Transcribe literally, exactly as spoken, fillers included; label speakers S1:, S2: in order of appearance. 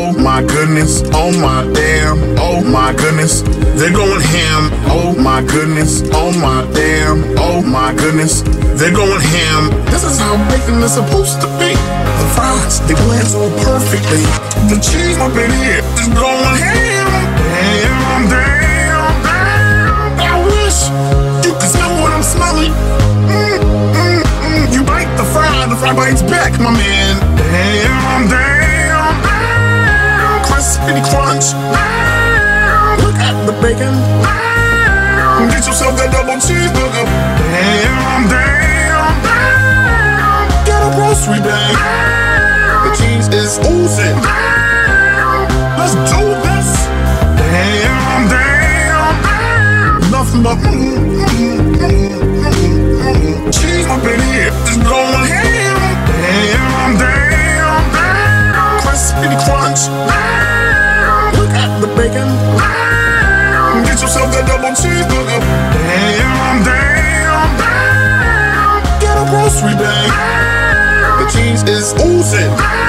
S1: Oh my goodness, oh my damn, oh my goodness, they're going ham. Oh my goodness, oh my damn, oh my goodness, they're going ham. This is how bacon is supposed to be. The fries, they blend so perfectly. The cheese up in here is going ham. Damn, damn, damn. I wish you could smell what I'm smelling. Mm, mm, mm. You bite the fry, the fry bites back, my man. Damn, damn, damn. Crispy crunch. Damn. Look at the bacon. Damn. Get yourself that double cheeseburger. Damn, damn, damn. Get a grocery bag. Damn. The cheese is oozing. Damn. Let's do this. Damn, damn, damn. Nothing but mm, mm, mm, mm, mm. Cheese up in here is going ham. Damn, damn, damn. Crispy crunch. Damn. Look at the bacon. Damn. Get yourself that double cheeseburger. Damn, damn, damn. Get a grocery bag. Damn. The cheese is oozing.